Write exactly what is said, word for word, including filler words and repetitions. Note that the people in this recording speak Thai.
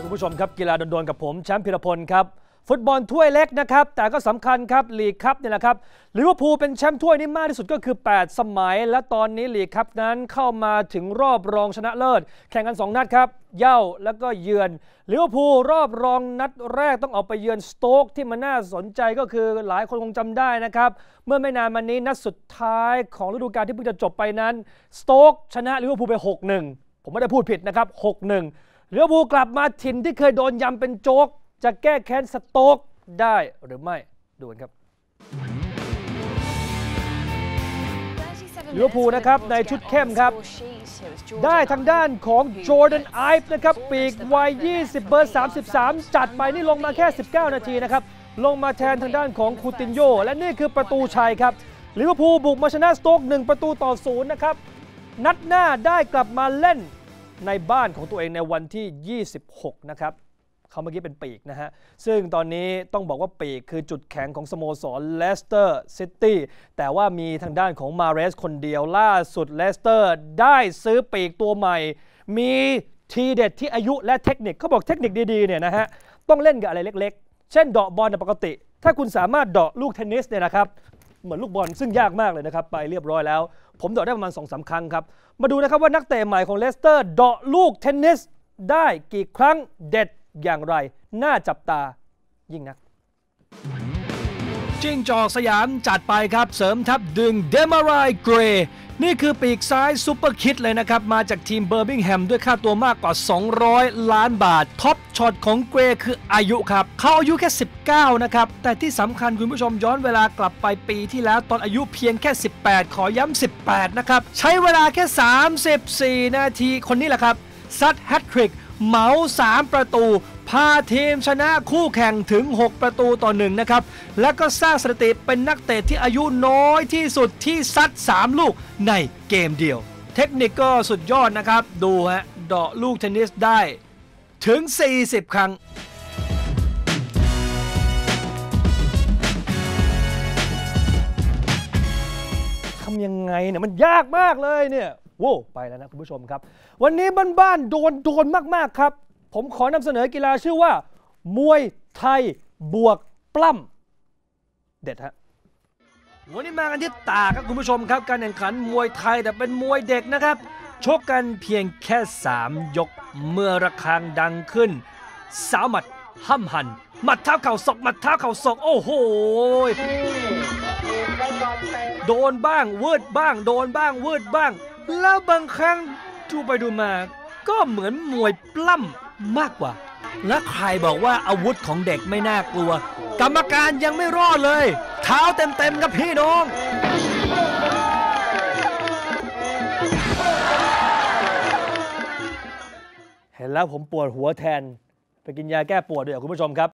คุณผู้ชมครับกีฬาโดนๆกับผมแชมป์พิรพลครับฟุตบอลถ้วยเล็กนะครับแต่ก็สำคัญครับลีกคัพเนี่ยแหละครับลิเวอร์พูลเป็นแชมป์ถ้วยนี่มากที่สุดก็คือแปดสมัยและตอนนี้ลีกคัพนั้นเข้ามาถึงรอบรองชนะเลิศแข่งกันสองนัดครับเย่าแล้วก็เยือนลิเวอร์พูลรอบรองนัดแรกต้องออกไปเยือนสโต๊กที่มันน่าสนใจก็คือหลายคนคงจำได้นะครับเมื่อไม่นานมานี้นัดสุดท้ายของฤดูกาลที่เพิ่งจะจบไปนั้นสโต๊กชนะลิเวอร์พูลไป หกหนึ่ง ผมไม่ได้พูดผิดนะครับ หกหนึ่งลิเวอร์พูลกลับมาถิ่นที่เคยโดนยำเป็นโจ๊กจะแก้แค้นสโต๊กได้หรือไม่ดูกันครับลิเวอร์พูลนะครับในชุดเข้มครับได้ทางด้านของจอร์แดนไอฟ์นะครับปีกวัยยี่สิบเบอร์สามสิบสามจัดไปนี่ลงมาแค่สิบเก้านาทีนะครับลงมาแทนทางด้านของคูตินโญ่และนี่คือประตูชัยครับลิเวอร์พูลบุกมาชนะสโต๊กหนึ่งประตูต่อศูนย์นะครับนัดหน้าได้กลับมาเล่นในบ้านของตัวเองในวันที่ยี่สิบหกนะครับเขาเมื่อกี้เป็นปีกนะฮะซึ่งตอนนี้ต้องบอกว่าปีกคือจุดแข็งของสโมสรเลสเตอร์ซิตี้แต่ว่ามีทางด้านของมาเรสคนเดียวล่าสุดเลสเตอร์ได้ซื้อปีกตัวใหม่มีทีเด็ดที่อายุและเทคนิคเขาบอกเทคนิคดีๆเนี่ยนะฮะต้องเล่นกับอะไรเล็กๆเช่นเดาะบอลปกติถ้าคุณสามารถเดาะลูกเทนนิสเนี่ยนะครับเหมือนลูกบอลซึ่งยากมากเลยนะครับไปเรียบร้อยแล้วผมเดาะได้ประมาณ สองสาม ครั้งครับมาดูนะครับว่านักเตะใหม่ของเลสเตอร์เดาะลูกเทนนิสได้กี่ครั้งเด็ดอย่างไรน่าจับตายิ่งนักจิ้งจอกสยามจัดไปครับเสริมทัพดึงเดมารายเกรย์นี่คือปีกซ้ายซูเปอร์คิดเลยนะครับมาจากทีมเบอร์มิงแฮมด้วยค่าตัวมากกว่าสองร้อยล้านบาทท็อปช็อตของเกรย์คืออายุครับเขาอายุแค่สิบเก้านะครับแต่ที่สำคัญคุณผู้ชมย้อนเวลากลับไปปีที่แล้วตอนอายุเพียงแค่สิบแปดขอย้ำสิบแปดนะครับใช้เวลาแค่สามสิบสี่นาทีคนนี้แหละครับซัดแฮตทริกเหมาสามประตูพาทีมชนะคู่แข่งถึงหกประตูต่อหนึ่งนะครับแล้วก็สร้างสถิติเป็นนักเตะที่อายุน้อยที่สุดที่ซัดสามลูกในเกมเดียวเทคนิคก็สุดยอดนะครับดูฮะเดาะลูกเทนนิสได้ถึงสี่สิบครั้งทำยังไงเนี่ยมันยากมากเลยเนี่ยโว้ไปแล้วนะคุณผู้ชมครับวันนี้บ้านๆโดนโดนมากๆครับผมขอนำเสนอกีฬาชื่อว่ามวยไทยบวกปล้ำเด็ดฮะวันนี้มากันที่ตากครับคุณผู้ชมครับการแข่งขันมวยไทยแต่เป็นมวยเด็กนะครับชกกันเพียงแค่สามยกเมื่อระฆังดังขึ้นสาวหมัดห้ำหันหมัดเท้าเข่าศอกหมัดเท้าเข่าศอกโอ้โหโดนบ้างวืดบ้างโดนบ้างวืดบ้างแล้วบางครั้งดูไปดูมาก็เหมือนมวยปล้ำมากกว่าและใครบอกว่าอาวุธของเด็กไม่น่ากลัวกรรมการยังไม่รอดเลยเท้าเต็มๆกับพี่น้องเห็นแล้วผมปวดหัวแทนไปกินยาแก้ปวดด้วยคุณผู้ชมครับ